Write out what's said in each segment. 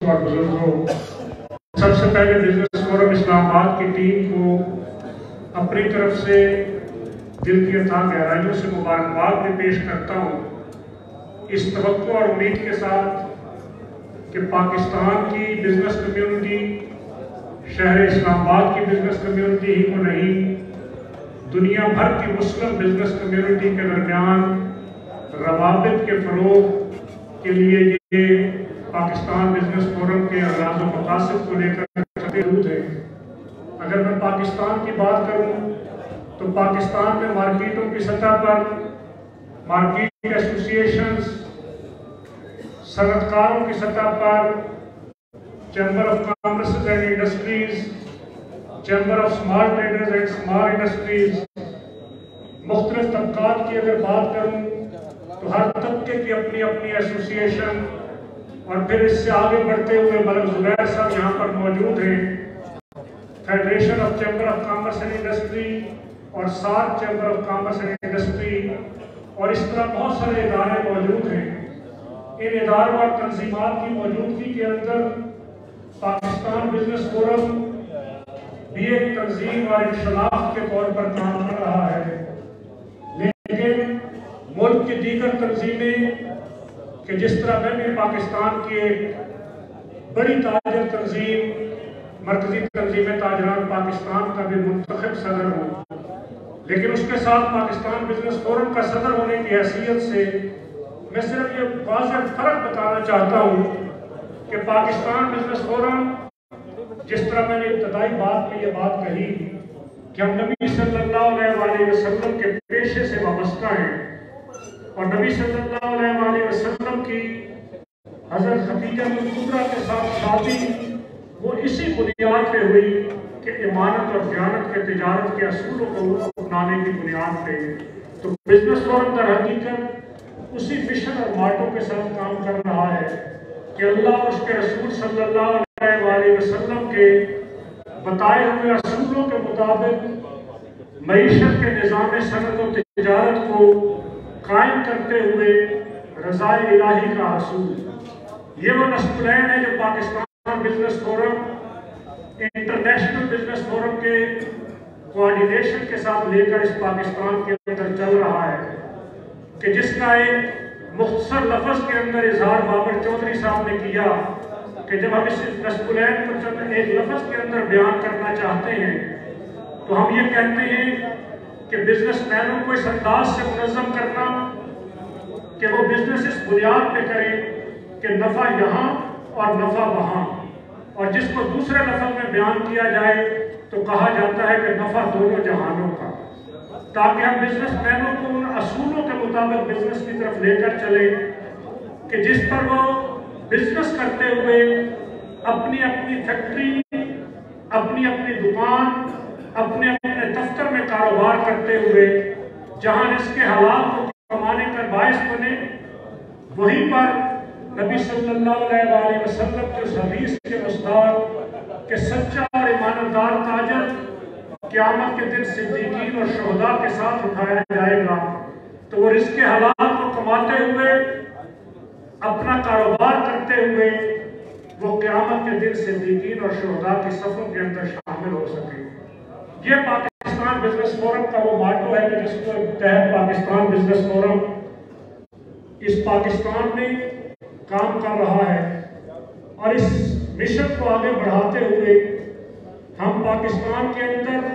اور بزرگوں، سب سے پہلے بزنس فورم اسلام آباد کی ٹیم کو اپنی طرف سے دل کی اتھاہ گہرائیوں سے مبارکباد بھی پیش کرتا ہوں، اس توقع اور امید کے ساتھ کہ پاکستان کی بزنس کمیونٹی شہر اسلام آباد کی بزنس کمیونٹی ہی کو نہیں، دنیا بھر کی مسلم بزنس کمیونٹی کے درمیان روابط کے فروغ کے لیے یہ پاکستان بزنس فورم کے اغراض و مقاصد کو لے کر موجود ہے۔ اگر میں پاکستان کی بات کروں تو پاکستان میں مارکیٹوں کی سطح پر مارکیٹ ایسوسی ایشنز، صنعت کاروں کی سطح پر chamber of commerce and industries, chamber of small traders and small industries, مختلف طبقات کی اگر بات کروں تو ہر طبقے کی اپنی اپنی ایسوسی ایشن، اور پھر اس سے آگے بڑھتے ہوئے ملک زبیر صاحب یہاں پر موجود ہیں، federation of chamber of commerce and industry اور SAARC chamber of commerce and industry, اور اس طرح بہت سارے ادارے موجود ہیں۔ ان اداروں اور تنظیمات کی موجودگی کے اندر پاکستان بزنس فورم بھی ایک تنظیم اور انشلاف کے طور پر کام کر رہا ہے، لیکن ملک کی دیگر تنظیمیں کہ جس طرح میں بھی پاکستان کی ایک بڑی تاجر تنظیم مرکزی تنظیم تاجران پاکستان کا بھی منتخب صدر ہوں، لیکن اس کے ساتھ پاکستان بزنس فورم کا صدر ہونے کی حیثیت سے میں صرف یہ واضح فرق بتانا چاہتا ہوں کہ پاکستان بزنس فورم، جس طرح میں نے ابتدائی بات میں یہ بات کہی کہ ہم نبی صلی اللہ علیہ وسلم کے پیشے سے وابستہ ہیں، اور نبی صلی اللہ علیہ وسلم کی حضرت خدیجہ الکبریٰ کے ساتھ شادی وہ اسی بنیاد پہ ہوئی کہ امانت اور دیانت کے تجارت کے اصولوں کو اپنانے کی بنیاد پہ، تو بزنس فورم در حقیقت اسی مشن اور ماٹو کے ساتھ کام کر رہا ہے کہ اللہ اور اس کے رسول صلی اللہ علیہ وسلم کے بتائے ہوئے اصولوں کے مطابق معیشت کے نظام صنعت و تجارت کو قائم کرتے ہوئے رضائے الہی کا حصول۔ یہ وہ نسلین ہے جو Pakistan business forum international business forum کے کوارڈینیشن کے ساتھ لے کر اس پاکستان کے اندر چل رہا ہے، کہ جس کا ایک مختصر لفظ کے اندر اظہار بابر چودھری صاحب نے کیا کہ جب ہم اس نسلین کو چند ایک لفظ کے اندر بیان کرنا چاہتے ہیں تو ہم یہ کہتے ہیں کہ بزنس مینوں کو اس انداز سے منظم کرنا کہ وہ بزنس اس بنیاد پہ کریں کہ نفع یہاں اور نفع وہاں، اور جس کو دوسرے لفظ میں بیان کیا جائے تو کہا جاتا ہے کہ نفع دونوں جہانوں کا، تاکہ ہم بزنس مینوں کو ان اصولوں کے مطابق بزنس کی طرف لے کر چلیں کہ جس پر وہ بزنس کرتے ہوئے اپنی اپنی فیکٹری، اپنی اپنی دکان، اپنے اپنے دفتر میں کاروبار کرتے ہوئے جہاں اس کے حالات کو کمانے کا باعث بنے، وہیں پر نبی صلی اللہ علیہ وسلم کے اس حدیث کے مصداق کہ سچا اور ایماندار تاجر قیامت کے دن صدیقین اور شہداء کے ساتھ اٹھایا جائے گا، تو وہ رزق کے حالات کو کماتے ہوئے اپنا کاروبار کرتے ہوئے وہ قیامت کے دن صدیقین اور شہداء کی صفوں کے اندر شامل ہو سکے۔ یہ پاکستان بزنس فورم کا وہ ماٹو ہے کہ جس کے تحت پاکستان بزنس فورم اس پاکستان میں کام کر رہا ہے، اور اس مشن کو آگے بڑھاتے ہوئے ہم پاکستان کے اندر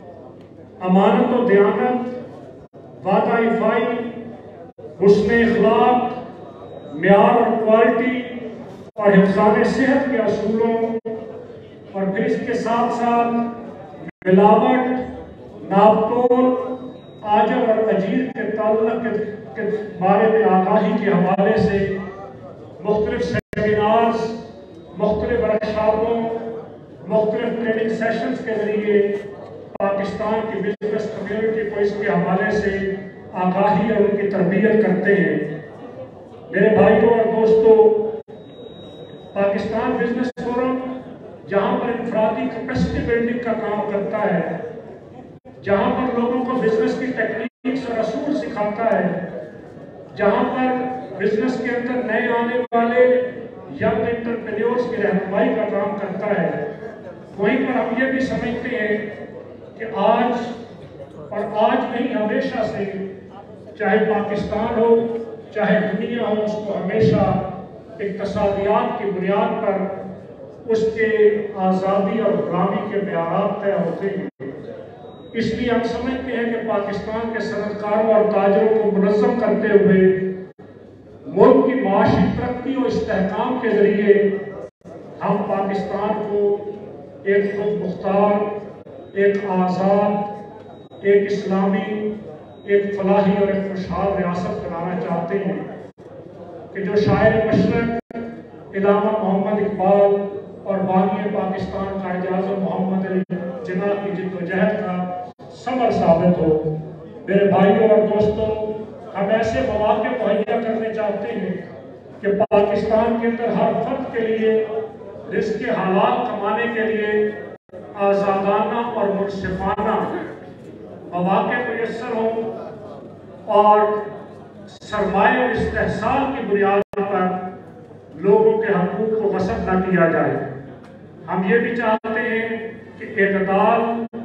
امانت و دیانت، وعدہ افائی، حسن اخلاق، معیار اور کوالٹی اور حفظان صحت کے اصولوں، اور پھر اس کے ساتھ ساتھ ملاوٹ، ناپتول، آجر اور اجیر کے تعلق کے بارے میں آگاہی کے حوالے سے مختلف سیمینارز، مختلف ورکشاپوں، مختلف ٹریننگ سیشنز کے ذریعے پاکستان کی بزنس کمیونٹی کو اس کے حوالے سے آگاہی اور ان کی تربیت کرتے ہیں۔ میرے بھائیوں اور دوستوں، پاکستان بزنس فورم جہاں پر انفرادی کیپیسٹی بلڈنگ کا کام کرتا ہے، جہاں پر لوگوں کو بزنس کی ٹیکنیکس اور اصول سکھاتا ہے، جہاں پر بزنس کے اندر نئے آنے والے ینگ انٹرپرینیورز کی رہنمائی کا کام کرتا ہے، وہیں پر ہم یہ بھی سمجھتے ہیں کہ آج نہیں ہمیشہ سے، چاہے پاکستان ہو چاہے دنیا ہو، اس کو ہمیشہ اقتصادیات کی بنیاد پر اس کے آزادی اور غلامی کے معیارات طے ہوتے ہیں۔ اس لیے ہم سمجھتے ہیں کہ پاکستان کے صنعت کاروں اور تاجروں کو منظم کرتے ہوئے ملک کی معاشی ترقی اور استحکام کے ذریعے ہم پاکستان کو ایک خود مختار، ایک آزاد، ایک اسلامی، ایک فلاحی اور ایک خوشحال ریاست بنانا چاہتے ہیں کہ جو شاعر مشرق علامہ محمد اقبال اور بانی پاکستان قائد اعظم محمد علی جناح کی جد و جہد کا ثمر ثابت ہو۔ میرے بھائیوں اور دوستوں، ہم ایسے مواقع مہیا کرنے چاہتے ہیں کہ پاکستان کے اندر ہر فرد کے لیے رزق حلال کمانے کے لیے آزادانہ اور منصفانہ مواقع میسر ہوں اور سرمایہ اور استحصال کی بنیاد پر لوگوں کے حقوق کو غصب نہ کیا جائے۔ ہم یہ بھی چاہتے ہیں کہ اعتدال،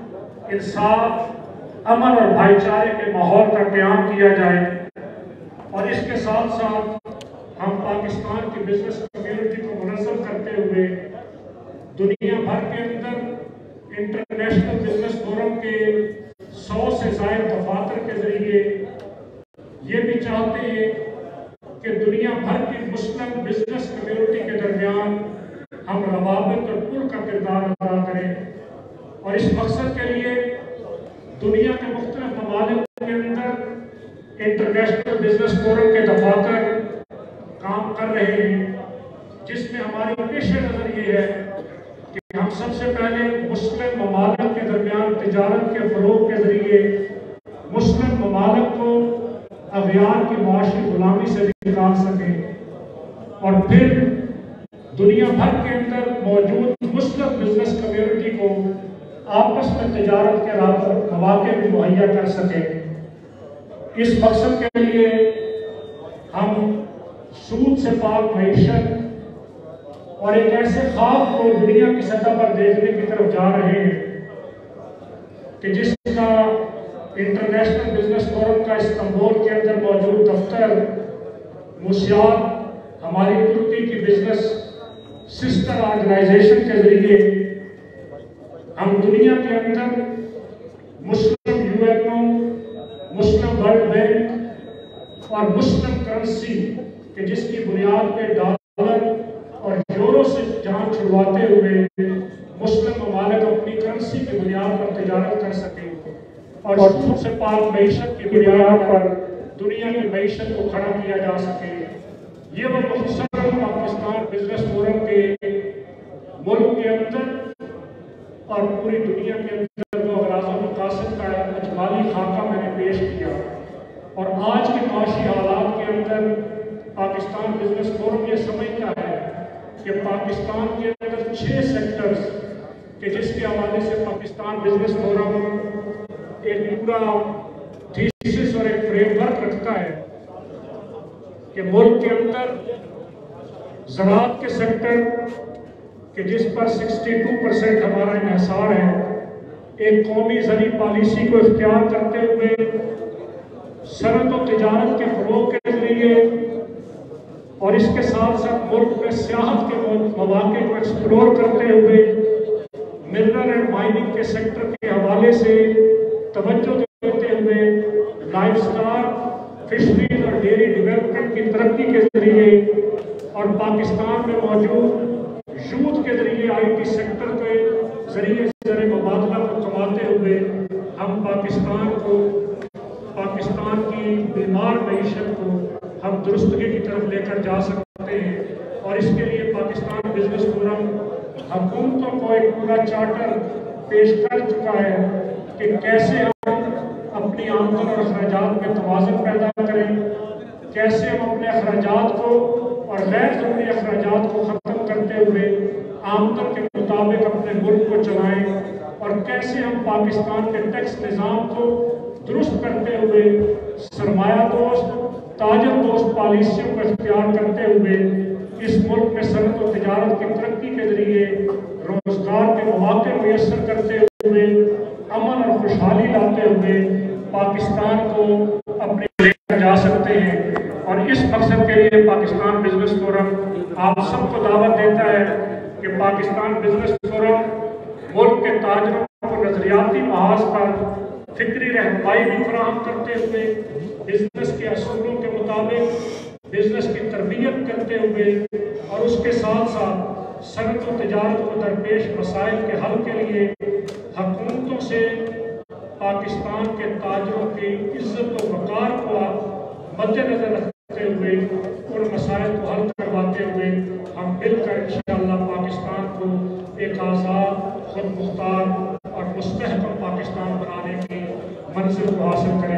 انصاف، امن اور بھائی چارے کے ماحول کا قیام کیا جائے، اور اس کے ساتھ ساتھ ہم پاکستان کی بزنس کمیونٹی کو منظم کرتے ہوئے دنیا بھر کے اندر انٹرنیشنل بزنس فورم کے 100 سے زائد دفاتر کے ذریعے یہ بھی چاہتے ہیں کہ دنیا بھر کی مسلم بزنس کمیونٹی کے درمیان ہم روابط اور پل کا کردار ادا کریں، اور اس مقصد کے لیے دنیا کے مختلف ممالک کے اندر انٹرنیشنل بزنس فورم کے دفاتر کام کر رہے ہیں، جس میں ہماری پیش نظر یہ ہے کہ ہم سب سے پہلے مسلم ممالک کے درمیان تجارت کے فروغ کے ذریعے مسلم ممالک کو اغیار کی معاشی غلامی سے نکال سکیں، اور پھر دنیا بھر کے اندر موجود مسلم بزنس کمیونٹی کو آپس میں تجارت کے مواقع بھی مہیا کر سکیں۔ اس مقصد کے لیے ہم سود سے پاک معیشت اور ایک ایسے خواب کو دنیا کی سطح پر دیکھنے کی طرف جا رہے ہیں کہ جس کا انٹرنیشنل بزنس فورم کا استنبول کے اندر موجود دفتر موسیات ہماری ترکی کی بزنس سسٹر آرگنائزیشن کے ذریعے ہم دنیا کے اندر مسلم یو این او، مسلم ورلڈ بینک اور مسلم کرنسی کہ جس کی بنیاد پہ ڈالر اور یورو سے جان چھڑواتے ہوئے مسلم ممالک اپنی کرنسی کی بنیاد پر تجارت کر سکیں اور سود سے پاک معیشت کی بنیاد پر دنیا کی معیشت کو کھڑا کیا جا سکے۔ یہ وہ مختصر پاکستان بزنس فورم کے ملک کے اندر اور پوری دنیا کے اندر وہ اغراض و مقاصد کا اجمالی خاکہ میں نے پیش کیا، اور آج کے معاشی حالات کے اندر پاکستان بزنس فورم یہ سمجھتا ہے کہ پاکستان کے اندر 6 سیکٹرز کہ جس کے حوالے سے پاکستان بزنس فورم ایک پورا تھیسس اور ایک فریم ورک رکھتا ہے کہ ملک کے اندر زراعت کے سیکٹر کہ جس پر 62% ہمارا انحصار ہے، ایک قومی زرعی پالیسی کو اختیار کرتے ہوئے صنعت و تجارت کے فروغ کے ذریعے اور اس کے ساتھ ساتھ ملک میں سیاحت کے مواقع کو ایکسپلور کرتے ہوئے منرل اینڈ مائننگ کے سیکٹر کے حوالے سے توجہ دیتے ہوئے لائف اسٹاک، فشریز اور ڈیری ڈیولپمنٹ کی ترقی کے ذریعے اور پاکستان میں موجود یوتھ کے ذریعے آئی ٹی سیکٹر کے ذریعے زر مبادلہ کو کماتے ہوئے ہم پاکستان کی بیمار معیشت کو ہم درستگی کی طرف لے کر جا سکتے ہیں، اور اس کے لیے پاکستان بزنس فورم حکومتوں کو ایک پورا چارٹر پیش کر چکا ہے کہ کیسے ہم اپنی آمدن اور اخراجات میں توازن پیدا کریں، کیسے ہم اپنے اخراجات کو اور غیر ضروری اخراجات کو ختم کرتے ہوئے آمدن کے مطابق اپنے ملک کو چلائیں، اور کیسے ہم پاکستان کے ٹیکس نظام کو درست کرتے ہوئے سرمایہ دوست، تاجر دوست پالیسیوں کو اختیار کرتے ہوئے اس ملک میں صنعت و تجارت کی ترقی کے ذریعے روزگار کے مواقع میسر کرتے ہوئے امن اور خوشحالی لاتے ہوئے پاکستان کو اپنے لے کر جا سکتے ہیں۔ اور اس مقصد کے لیے پاکستان بزنس فورم آپ سب کو دعوت دیتا ہے کہ پاکستان بزنس فورم ملک کے تاجروں کو نظریاتی محاذ پر فکری رہنمائی بھی فراہم کرتے ہوئے بزنس کے اصولوں کے مطابق بزنس کی تربیت کرتے ہوئے اور اس کے ساتھ ساتھ صنعت و تجارت کو درپیش مسائل کے حل کے لیے حکومتوں سے پاکستان کے تاجروں کی عزت و وقار کو مد نظر رکھتے ہوئے ان مسائل کو حل کرواتے ہوئے ہم مل کر انشاءاللہ پاکستان کو ایک آزاد، خود مختار اور مستحکم پاکستان بنانے کی منزل کو حاصل کریں۔